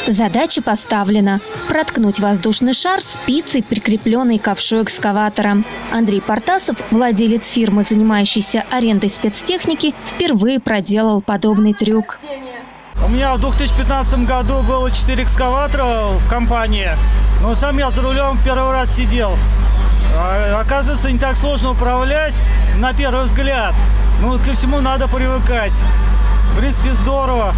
Задача поставлена – проткнуть воздушный шар спицей, прикрепленной к ковшу экскаватора. Андрей Портасов, владелец фирмы, занимающейся арендой спецтехники, впервые проделал подобный трюк. У меня в 2015 году было 4 экскаватора в компании, но сам я за рулем первый раз сидел. Оказывается, не так сложно управлять на первый взгляд. Но ко всему надо привыкать. В принципе, здорово.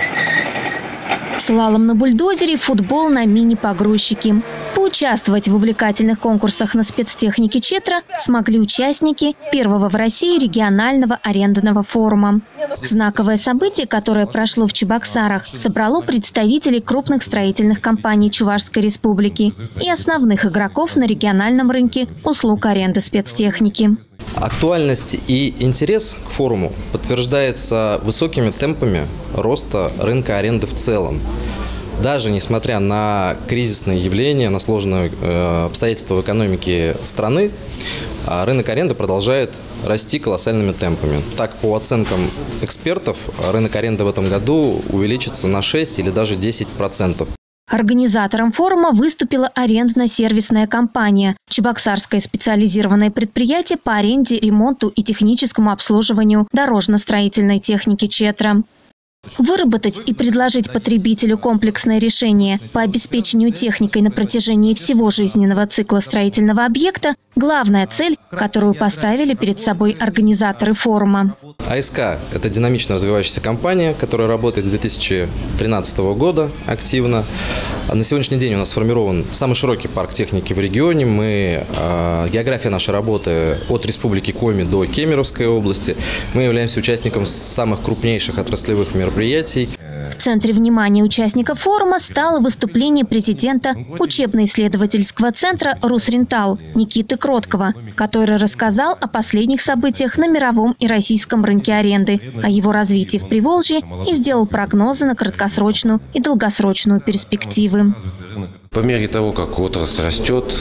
Слалом на бульдозере, футбол на мини-погрузчике. Поучаствовать в увлекательных конкурсах на спецтехнике Четра смогли участники первого в России регионального арендного форума. Знаковое событие, которое прошло в Чебоксарах, собрало представителей крупных строительных компаний Чувашской республики и основных игроков на региональном рынке услуг аренды спецтехники. Актуальность и интерес к форуму подтверждается высокими темпами роста рынка аренды в целом. Даже несмотря на кризисные явления, на сложные обстоятельства в экономике страны, рынок аренды продолжает расти колоссальными темпами. Так, по оценкам экспертов, рынок аренды в этом году увеличится на 6 или даже 10%. Организатором форума выступила арендно-сервисная компания «Чебоксарское специализированное предприятие по аренде, ремонту и техническому обслуживанию дорожно-строительной техники Четра». Выработать и предложить потребителю комплексное решение по обеспечению техникой на протяжении всего жизненного цикла строительного объекта – главная цель, которую поставили перед собой организаторы форума. АСК – это динамично развивающаяся компания, которая работает с 2013 года активно. На сегодняшний день у нас сформирован самый широкий парк техники в регионе. География нашей работы от Республики Коми до Кемеровской области. Мы являемся участником самых крупнейших отраслевых мероприятий. В центре внимания участников форума стало выступление президента учебно-исследовательского центра «Русрентал» Никиты Кроткова, который рассказал о последних событиях на мировом и российском рынке аренды, о его развитии в Приволжье и сделал прогнозы на краткосрочную и долгосрочную перспективы. По мере того, как отрасль растет,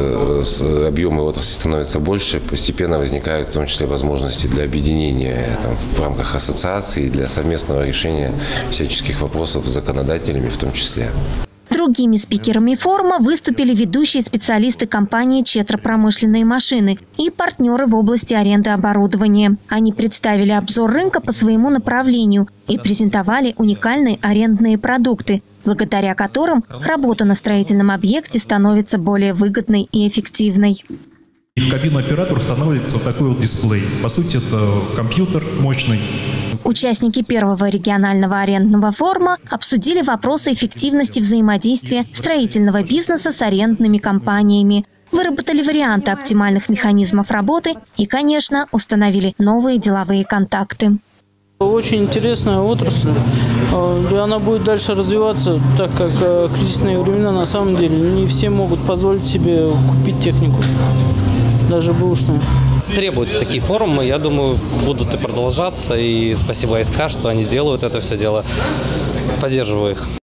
объемы отрасли становятся больше, постепенно возникают в том числе возможности для объединения в рамках ассоциации, для совместного решения всяческих вопросов с законодателями в том числе. Другими спикерами форума выступили ведущие специалисты компании «Четра Промышленные машины» и партнеры в области аренды оборудования. Они представили обзор рынка по своему направлению и презентовали уникальные арендные продукты, благодаря которым работа на строительном объекте становится более выгодной и эффективной. И в кабину оператора устанавливается вот такой вот дисплей. По сути, это компьютер мощный. Участники первого регионального арендного форума обсудили вопросы эффективности взаимодействия строительного бизнеса с арендными компаниями, выработали варианты оптимальных механизмов работы и, конечно, установили новые деловые контакты. Очень интересная отрасль, и она будет дальше развиваться, так как кризисные времена на самом деле не все могут позволить себе купить технику, даже бэушную. Требуются такие форумы, я думаю, будут и продолжаться, и спасибо АСК, что они делают это все дело, поддерживаю их.